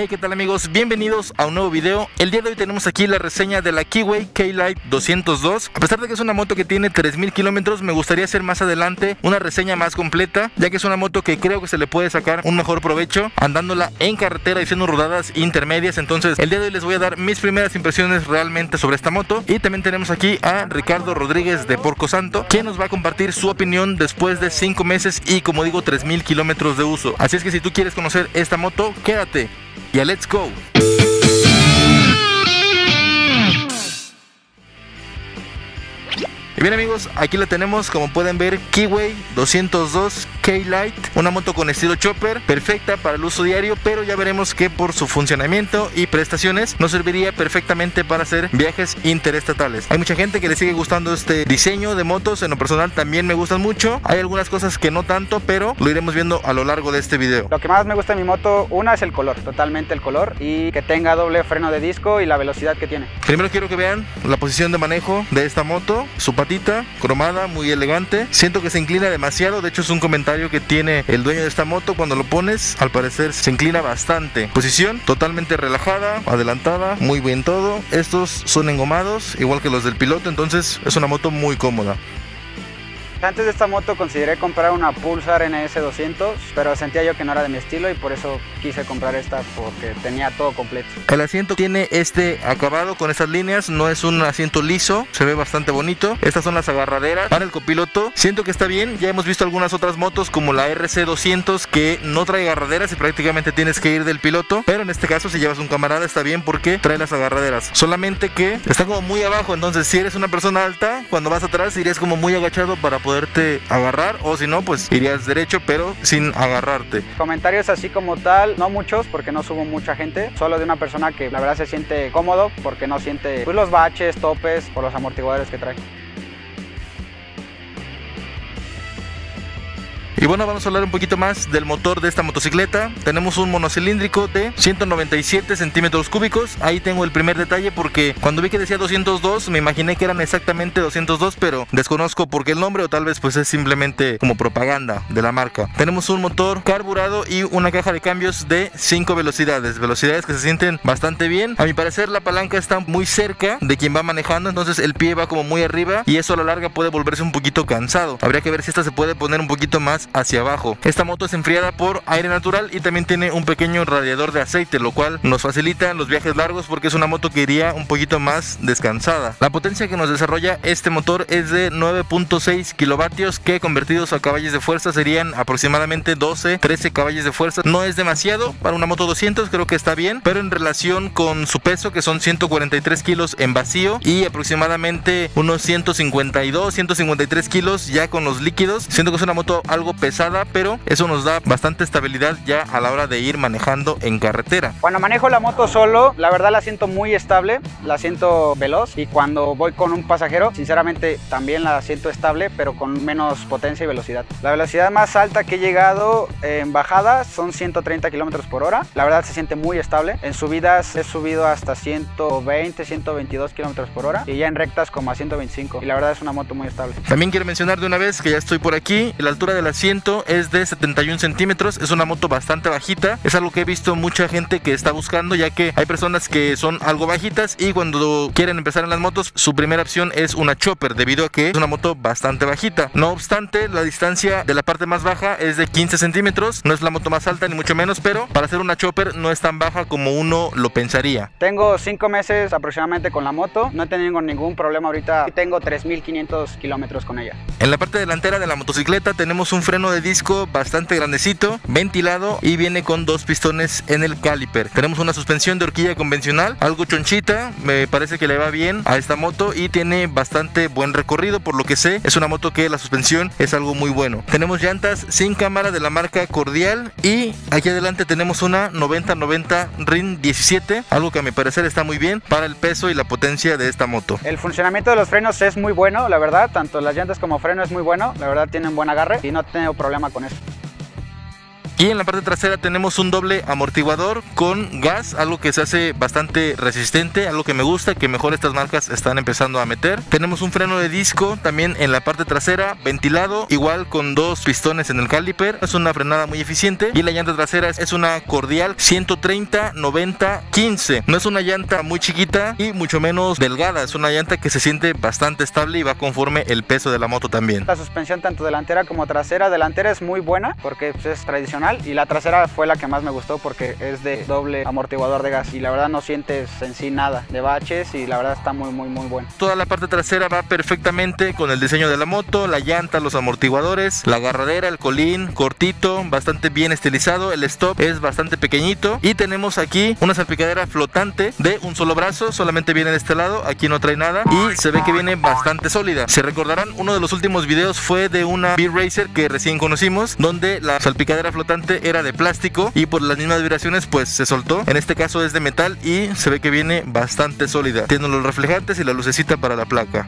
Hey, ¿qué tal amigos? Bienvenidos a un nuevo video. El día de hoy tenemos aquí la reseña de la Kiwi K-Lite 202. A pesar de que es una moto que tiene 3000 kilómetros, me gustaría hacer más adelante una reseña más completa, ya que es una moto que creo que se le puede sacar un mejor provecho andándola en carretera y haciendo rodadas intermedias. Entonces el día de hoy les voy a dar mis primeras impresiones realmente sobre esta moto. Y también tenemos aquí a Ricardo Rodríguez de Porco Santo, que nos va a compartir su opinión después de 5 meses y, como digo, 3000 kilómetros de uso. Así es que si tú quieres conocer esta moto, quédate. ¡Ya let's go! Y bien amigos, aquí la tenemos, como pueden ver, Kiwi 202 K-Lite, una moto con estilo chopper, perfecta para el uso diario, pero ya veremos que por su funcionamiento y prestaciones nos serviría perfectamente para hacer viajes interestatales. Hay mucha gente que le sigue gustando este diseño de motos, en lo personal también me gustan mucho. Hay algunas cosas que no tanto, pero lo iremos viendo a lo largo de este video. Lo que más me gusta de mi moto, una es el color, totalmente el color, y que tenga doble freno de disco y la velocidad que tiene. Primero quiero que vean la posición de manejo de esta moto, su patita cromada, muy elegante. Siento que se inclina demasiado, de hecho es un comentario que tiene el dueño de esta moto. Cuando lo pones, al parecer se inclina bastante. Posición totalmente relajada, adelantada, muy bien todo. Estos son engomados, igual que los del piloto, entonces es una moto muy cómoda. Antes de esta moto consideré comprar una Pulsar NS 200, pero sentía yo que no era de mi estilo y por eso quise comprar esta, porque tenía todo completo. El asiento tiene este acabado con estas líneas, no es un asiento liso, se ve bastante bonito. Estas son las agarraderas para el copiloto, siento que está bien. Ya hemos visto algunas otras motos como la RC 200 que no trae agarraderas y prácticamente tienes que ir del piloto, pero en este caso si llevas un camarada está bien porque trae las agarraderas, solamente que está como muy abajo, entonces si eres una persona alta, cuando vas atrás irías como muy agachado para poderte agarrar, o si no pues irías derecho pero sin agarrarte. Comentarios así como tal, no muchos porque no subo mucha gente, solo de una persona que la verdad se siente cómodo porque no siente pues, los baches, topes o los amortiguadores que trae. Y bueno, vamos a hablar un poquito más del motor de esta motocicleta. Tenemos un monocilíndrico de 197 centímetros cúbicos. Ahí tengo el primer detalle porque cuando vi que decía 202 me imaginé que eran exactamente 202, pero desconozco por qué el nombre, o tal vez pues es simplemente como propaganda de la marca. Tenemos un motor carburado y una caja de cambios de 5 velocidades que se sienten bastante bien. A mi parecer la palanca está muy cerca de quien va manejando, entonces el pie va como muy arriba y eso a la larga puede volverse un poquito cansado. Habría que ver si esta se puede poner un poquito más hacia abajo. Esta moto es enfriada por aire natural y también tiene un pequeño radiador de aceite, lo cual nos facilita los viajes largos porque es una moto que iría un poquito más descansada. La potencia que nos desarrolla este motor es de 9.6 kilovatios, que convertidos a caballos de fuerza serían aproximadamente 12-13 caballos de fuerza. No es demasiado para una moto 200, creo que está bien, pero en relación con su peso, que son 143 kilos en vacío y aproximadamente unos 152-153 kilos ya con los líquidos, siento que es una moto algo pesada, pero eso nos da bastante estabilidad ya a la hora de ir manejando en carretera. Cuando manejo la moto solo, la verdad la siento muy estable, la siento veloz, y cuando voy con un pasajero, sinceramente también la siento estable, pero con menos potencia y velocidad. La velocidad más alta que he llegado en bajadas son 130 kilómetros por hora. La verdad se siente muy estable. En subidas he subido hasta 120-122 kilómetros por hora y ya en rectas como a 125, y la verdad es una moto muy estable. También quiero mencionar de una vez que ya estoy por aquí. La altura del asiento es de 71 centímetros, es una moto bastante bajita, es algo que he visto mucha gente que está buscando, ya que hay personas que son algo bajitas y cuando quieren empezar en las motos su primera opción es una chopper, debido a que es una moto bastante bajita. No obstante, la distancia de la parte más baja es de 15 centímetros, no es la moto más alta ni mucho menos, pero para ser una chopper no es tan baja como uno lo pensaría. Tengo 5 meses aproximadamente con la moto, no he tenido ningún problema ahorita y tengo 3500 kilómetros con ella. En la parte delantera de la motocicleta tenemos un freno de disco bastante grandecito, ventilado, y viene con 2 pistones en el caliper. Tenemos una suspensión de horquilla convencional, algo chonchita, me parece que le va bien a esta moto y tiene bastante buen recorrido, por lo que sé, es una moto que la suspensión es algo muy bueno. Tenemos llantas sin cámara de la marca Cordial y aquí adelante tenemos una 90-90 RIN 17, algo que a mi parecer está muy bien para el peso y la potencia de esta moto. El funcionamiento de los frenos es muy bueno, la verdad, tanto las llantas como freno es muy bueno, la verdad tienen buen agarre y no tengo problema con eso. Y en la parte trasera tenemos un doble amortiguador con gas, algo que se hace bastante resistente, algo que me gusta, que mejor estas marcas están empezando a meter. Tenemos un freno de disco también en la parte trasera, ventilado, igual con 2 pistones en el caliper. Es una frenada muy eficiente. Y la llanta trasera es una Cordial 130/90/15. No es una llanta muy chiquita y mucho menos delgada, es una llanta que se siente bastante estable y va conforme el peso de la moto también. La suspensión tanto delantera como trasera, delantera es muy buena porque pues, es tradicional, y la trasera fue la que más me gustó porque es de doble amortiguador de gas y la verdad no sientes en sí nada de baches y la verdad está muy bueno. Toda la parte trasera va perfectamente con el diseño de la moto, la llanta, los amortiguadores, la agarradera, el colín cortito, bastante bien estilizado, el stop es bastante pequeñito y tenemos aquí una salpicadera flotante de un solo brazo, solamente viene de este lado, aquí no trae nada y se ve que viene bastante sólida. Se recordarán, uno de los últimos videos fue de una V-Racer que recién conocimos, donde la salpicadera flotante era de plástico y por las mismas vibraciones pues se soltó. En este caso es de metal y se ve que viene bastante sólida. Tiene los reflejantes y la lucecita para la placa.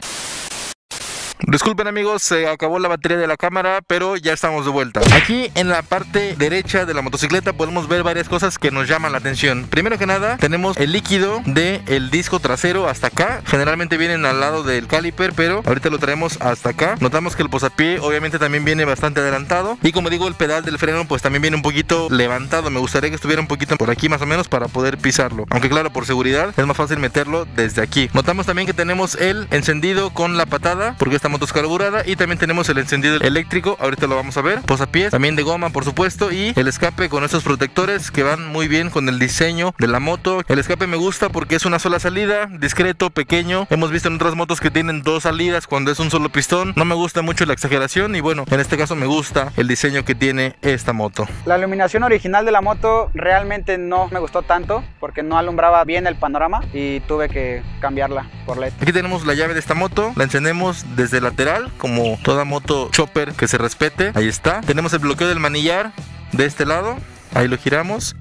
Disculpen amigos, se acabó la batería de la cámara, pero ya estamos de vuelta. Aquí en la parte derecha de la motocicleta podemos ver varias cosas que nos llaman la atención. Primero que nada, tenemos el líquido del disco trasero hasta acá. Generalmente vienen al lado del caliper, pero ahorita lo traemos hasta acá. Notamos que el posapié obviamente también viene bastante adelantado. Y como digo, el pedal del freno pues también viene un poquito levantado. Me gustaría que estuviera un poquito por aquí más o menos para poder pisarlo. Aunque claro, por seguridad es más fácil meterlo desde aquí. Notamos también que tenemos el encendido con la patada, porque esta moto es carburada, y también tenemos el encendido eléctrico, ahorita lo vamos a ver. Posapiés también de goma por supuesto, y el escape con estos protectores que van muy bien con el diseño de la moto. El escape me gusta porque es una sola salida, discreto, pequeño. Hemos visto en otras motos que tienen 2 salidas cuando es un solo pistón. No me gusta mucho la exageración y bueno, en este caso me gusta el diseño que tiene esta moto. La iluminación original de la moto realmente no me gustó tanto porque no alumbraba bien el panorama y tuve que cambiarla por LED. Aquí tenemos la llave de esta moto, la encendemos desde el lateral como toda moto chopper que se respete. Ahí está. Tenemos el bloqueo del manillar de este lado, ahí lo giramos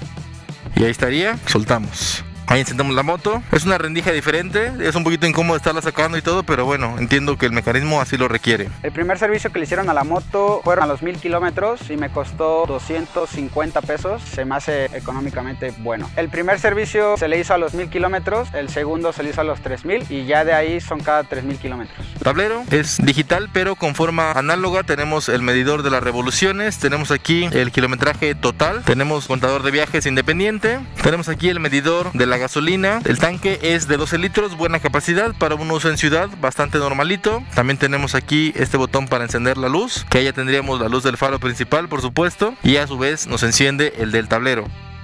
y ahí estaría. Soltamos. Ahí encendemos la moto. Es una rendija diferente, es un poquito incómodo estarla sacando y todo, pero bueno, entiendo que el mecanismo así lo requiere. El primer servicio que le hicieron a la moto fueron a los 1000 kilómetros y me costó 250 pesos. Se me hace económicamente bueno. El primer servicio se le hizo a los 1000 kilómetros, el segundo se le hizo a los 3000 y ya de ahí son cada 3000 kilómetros. Tablero es digital pero con forma análoga. Tenemos el medidor de las revoluciones, tenemos aquí el kilometraje total, tenemos contador de viajes independiente, tenemos aquí el medidor de la gasolina. El tanque es de 12 litros, buena capacidad para un uso en ciudad, bastante normalito. También tenemos aquí este botón para encender la luz, que ya tendríamos la luz del faro principal por supuesto, y a su vez nos enciende el del tablero.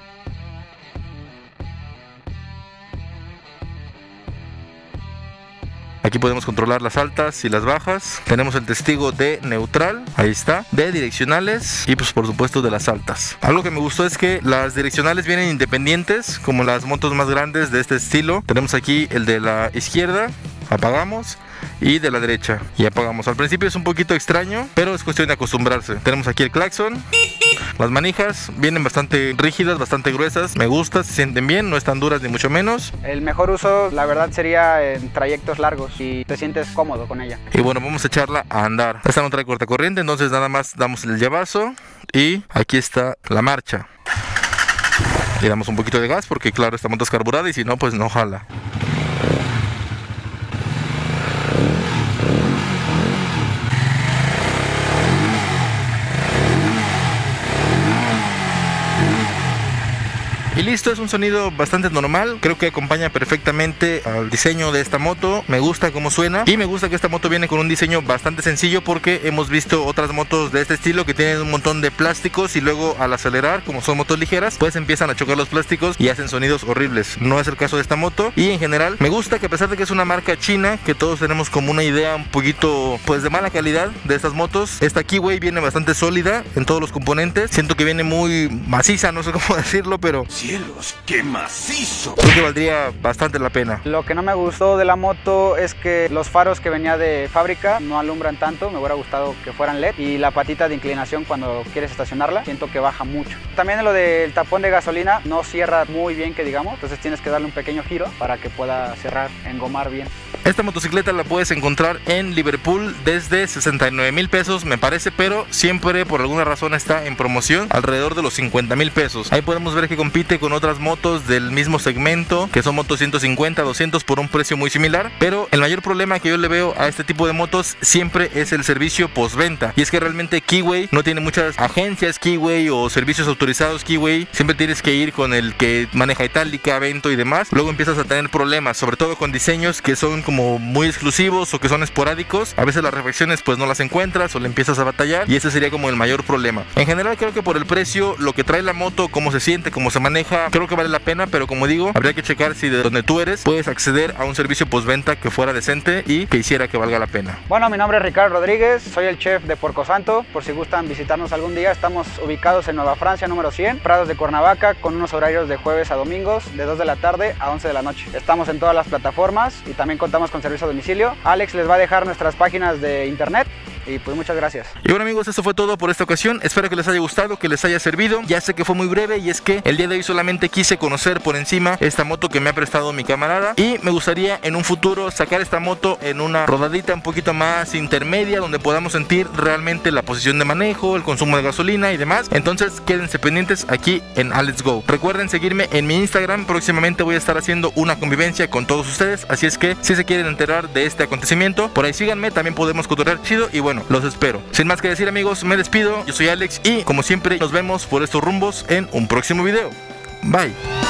Aquí podemos controlar las altas y las bajas. Tenemos el testigo de neutral, ahí está, de direccionales y pues por supuesto de las altas. Algo que me gustó es que las direccionales vienen independientes, como las motos más grandes de este estilo. Tenemos aquí el de la izquierda, apagamos, y de la derecha y apagamos. Al principio es un poquito extraño, pero es cuestión de acostumbrarse. Tenemos aquí el claxon. Las manijas vienen bastante rígidas, bastante gruesas. Me gusta, se sienten bien, no están duras ni mucho menos. El mejor uso, la verdad, sería en trayectos largos y te sientes cómodo con ella. Y bueno, vamos a echarla a andar. Esta no trae cortacorriente, entonces nada más damos el llavazo y aquí está la marcha. Le damos un poquito de gas porque claro, esta moto es carburada y si no, pues no jala. Y listo, es un sonido bastante normal, creo que acompaña perfectamente al diseño de esta moto. Me gusta cómo suena y me gusta que esta moto viene con un diseño bastante sencillo, porque hemos visto otras motos de este estilo que tienen un montón de plásticos y luego al acelerar, como son motos ligeras, pues empiezan a chocar los plásticos y hacen sonidos horribles. No es el caso de esta moto y en general me gusta que a pesar de que es una marca china, que todos tenemos como una idea un poquito pues de mala calidad de estas motos, esta Kiwi viene bastante sólida en todos los componentes. Siento que viene muy maciza, no sé cómo decirlo, pero Dios, qué macizo. Creo que valdría bastante la pena. Lo que no me gustó de la moto es que los faros que venía de fábrica no alumbran tanto, me hubiera gustado que fueran LED, y la patita de inclinación cuando quieres estacionarla siento que baja mucho. También lo del tapón de gasolina no cierra muy bien, que digamos, entonces tienes que darle un pequeño giro para que pueda cerrar, engomar bien. Esta motocicleta la puedes encontrar en Liverpool desde 69,000 pesos me parece, pero siempre por alguna razón está en promoción alrededor de los 50,000 pesos. Ahí podemos ver que compite con otras motos del mismo segmento, que son motos 150, 200 por un precio muy similar, pero el mayor problema que yo le veo a este tipo de motos siempre es el servicio postventa, y es que realmente Keeway no tiene muchas agencias Keeway o servicios autorizados Keeway, siempre tienes que ir con el que maneja Itálica, Vento y demás, luego empiezas a tener problemas, sobre todo con diseños que son como muy exclusivos o que son esporádicos, a veces las refacciones pues no las encuentras o le empiezas a batallar, y ese sería como el mayor problema. En general creo que por el precio, lo que trae la moto, cómo se siente, cómo se maneja, creo que vale la pena, pero como digo, habría que checar si de donde tú eres puedes acceder a un servicio postventa que fuera decente y que hiciera que valga la pena. Bueno, mi nombre es Ricardo Rodríguez, soy el chef de Porco Santo, por si gustan visitarnos algún día, estamos ubicados en Nueva Francia número 100, Prados de Cuernavaca, con unos horarios de jueves a domingos, de 2 de la tarde a 11 de la noche. Estamos en todas las plataformas y también contamos con servicio a domicilio. Alex les va a dejar nuestras páginas de internet. Y pues muchas gracias. Y bueno amigos, eso fue todo por esta ocasión. Espero que les haya gustado, que les haya servido. Ya sé que fue muy breve y es que el día de hoy solamente quise conocer por encima esta moto que me ha prestado mi camarada, y me gustaría en un futuro sacar esta moto en una rodadita un poquito más intermedia, donde podamos sentir realmente la posición de manejo, el consumo de gasolina y demás. Entonces quédense pendientes aquí en Alex Go. Recuerden seguirme en mi Instagram, próximamente voy a estar haciendo una convivencia con todos ustedes, así es que si se quieren enterar de este acontecimiento, por ahí síganme, también podemos cotorrear chido. Y bueno, los espero. Sin más que decir amigos, me despido. Yo soy Alex y como siempre nos vemos por estos rumbos en un próximo video. Bye.